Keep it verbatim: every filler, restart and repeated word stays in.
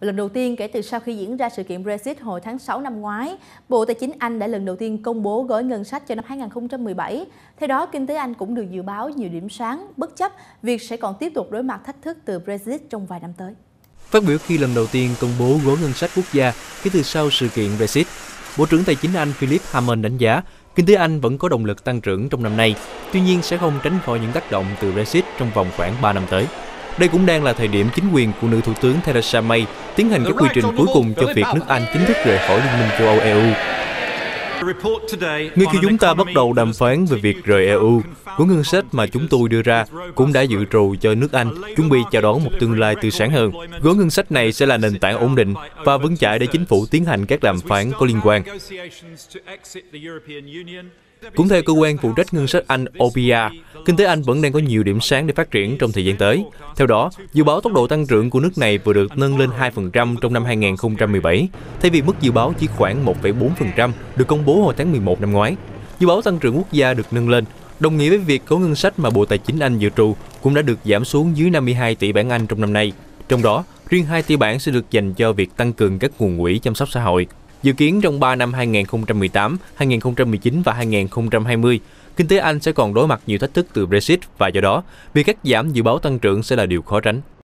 Lần đầu tiên kể từ sau khi diễn ra sự kiện Brexit hồi tháng sáu năm ngoái, Bộ Tài chính Anh đã lần đầu tiên công bố gói ngân sách cho năm hai nghìn không trăm mười bảy. Theo đó, kinh tế Anh cũng được dự báo nhiều điểm sáng, bất chấp việc sẽ còn tiếp tục đối mặt thách thức từ Brexit trong vài năm tới. Phát biểu khi lần đầu tiên công bố gói ngân sách quốc gia kể từ sau sự kiện Brexit, Bộ trưởng Tài chính Anh Philip Hammond đánh giá kinh tế Anh vẫn có động lực tăng trưởng trong năm nay, tuy nhiên sẽ không tránh khỏi những tác động từ Brexit trong vòng khoảng ba năm tới. Đây cũng đang là thời điểm chính quyền của nữ thủ tướng Theresa May tiến hành các quy trình cuối cùng cho việc nước Anh chính thức rời khỏi Liên minh châu Âu E U. Ngay khi chúng ta bắt đầu đàm phán về việc rời E U, gói ngân sách mà chúng tôi đưa ra cũng đã dự trù cho nước Anh chuẩn bị chào đón một tương lai tươi sáng hơn. Gói ngân sách này sẽ là nền tảng ổn định và vững chãi để chính phủ tiến hành các đàm phán có liên quan. Cũng theo cơ quan phụ trách ngân sách Anh O P R, kinh tế Anh vẫn đang có nhiều điểm sáng để phát triển trong thời gian tới. Theo đó, dự báo tốc độ tăng trưởng của nước này vừa được nâng lên hai phần trăm trong năm hai nghìn không trăm mười bảy, thay vì mức dự báo chỉ khoảng một phẩy bốn phần trăm được công bố hồi tháng mười một năm ngoái. Dự báo tăng trưởng quốc gia được nâng lên, đồng nghĩa với việc gói ngân sách mà Bộ Tài chính Anh dự trù cũng đã được giảm xuống dưới năm mươi hai tỷ bảng Anh trong năm nay. Trong đó, riêng hai tỷ bảng sẽ được dành cho việc tăng cường các nguồn quỹ chăm sóc xã hội. Dự kiến trong ba năm hai nghìn không trăm mười tám, hai nghìn không trăm mười chín và hai nghìn không trăm hai mươi, kinh tế Anh sẽ còn đối mặt nhiều thách thức từ Brexit và do đó, việc cắt giảm dự báo tăng trưởng sẽ là điều khó tránh.